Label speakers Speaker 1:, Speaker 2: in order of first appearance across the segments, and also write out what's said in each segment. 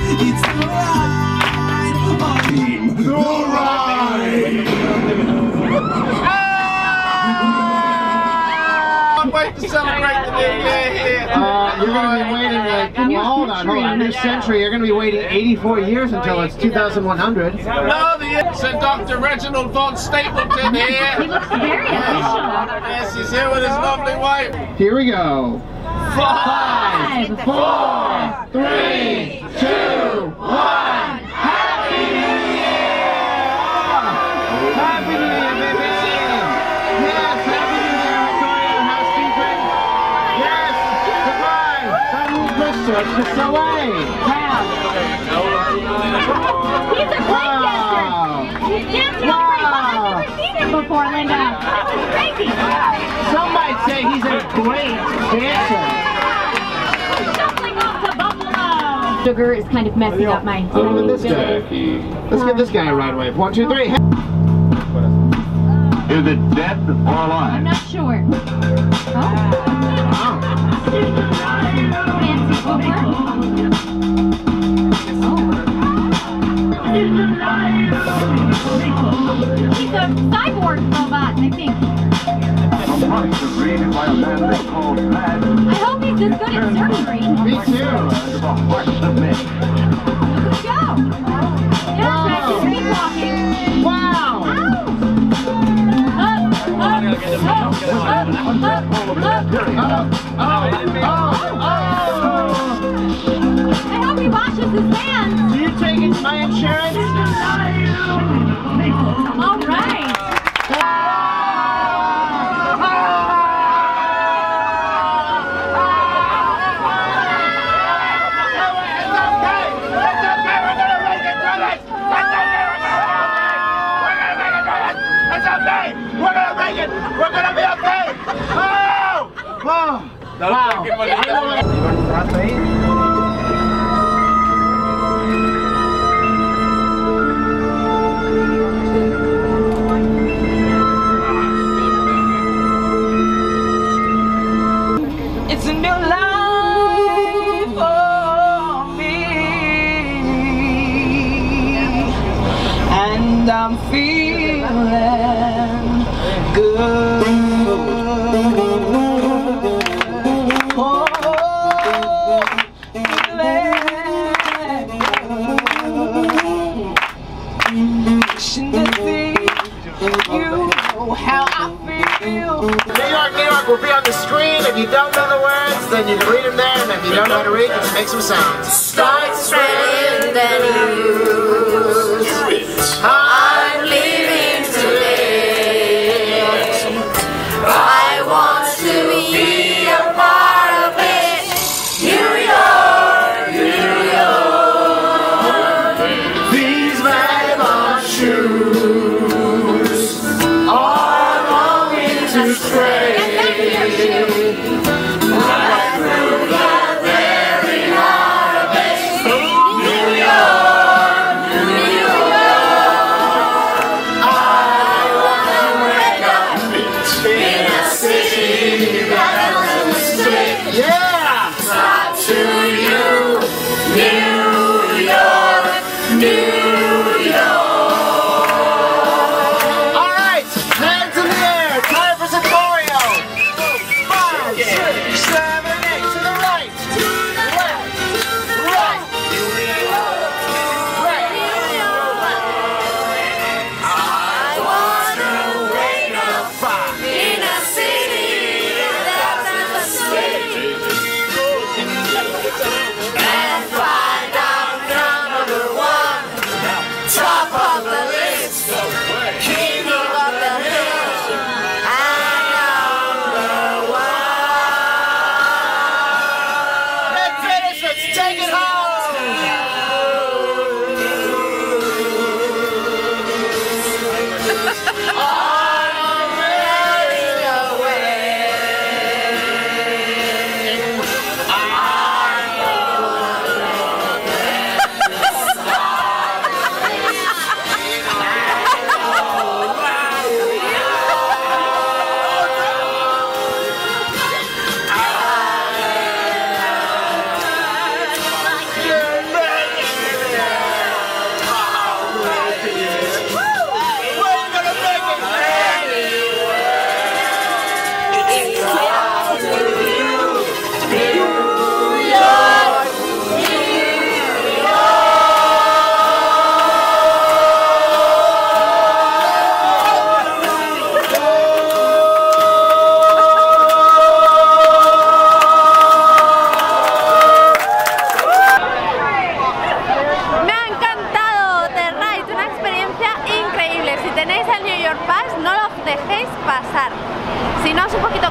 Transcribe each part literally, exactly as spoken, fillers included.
Speaker 1: It's the ride. Team, the ride.
Speaker 2: Can't wait to celebrate the new year here.
Speaker 3: Uh, you're going to be waiting like, well, hold on, hold on, new century, you're going to be waiting eighty-four years until it's two thousand one hundred.
Speaker 2: No, the Sir Doctor Reginald von Stapleton here.
Speaker 4: He looks very official.
Speaker 2: Yes, he's here with his lovely wife.
Speaker 3: Here we go.
Speaker 4: Five,
Speaker 3: four, three, two, one. Happy New Year! Happy New Year, baby! Yes, Happy New Year, Victoria, housekeeping. Yes, surprise! That new Christmas is away.
Speaker 4: Wow. He's a great dancer. He's dancing all great. I've never seen him before, Linda. That was crazy.
Speaker 3: Some might say he's a great dancer.
Speaker 4: Shuffling off to Buffalo. Sugar is kind of messing up my
Speaker 3: Look at this guy. Let's give this guy a ride wave. One, two, three.
Speaker 5: Is it dead or
Speaker 4: I'm
Speaker 5: alive?
Speaker 4: not sure. Oh.
Speaker 3: Wow.
Speaker 4: Fancy Oprah. He's a cyborg robot, I think.
Speaker 5: A monster created by a man they called Mad.
Speaker 4: I hope he's as good at surgery.
Speaker 3: Me too.
Speaker 5: Of a hearts of men.
Speaker 4: Let's go. Yeah, practice sleepwalking.
Speaker 3: Wow.
Speaker 4: Ow. Up, up, up, up, up, up. I hope he washes his hands.
Speaker 3: Do you take it my insurance?
Speaker 4: All right.
Speaker 2: We're gonna be okay! Oh!
Speaker 3: Wow. Wow.
Speaker 6: It's a new life for me, and I'm feeling good. Oh, feeling good. Shouldn't see you know how I feel.
Speaker 3: New York, New York will be on the screen. If you don't know the words, then you can read them there. And if you don't know how to read, you can make some sounds.
Speaker 7: Start spreading the news. I'm leaving today. I want to be a part of it. New York, New York. These vagabond shoes are longing to stray. Right through the very heart of it. New York, New York. I wanna wake up in a city that doesn't stick.
Speaker 3: Yeah!
Speaker 7: Not to you, New York, New York.
Speaker 3: All right, hands in the air. Time for some choreo. Five, six, seven, eight. To the right. To the left. Right. Right.
Speaker 7: I wanna wake up in a city that doesn't sleep and find out number one, top of the list, king of the hill, and number one.
Speaker 3: Let's finish. Let's take it home.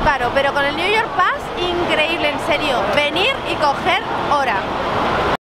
Speaker 8: caro, pero con el New York Pass, increíble, en serio. Venir y coger hora.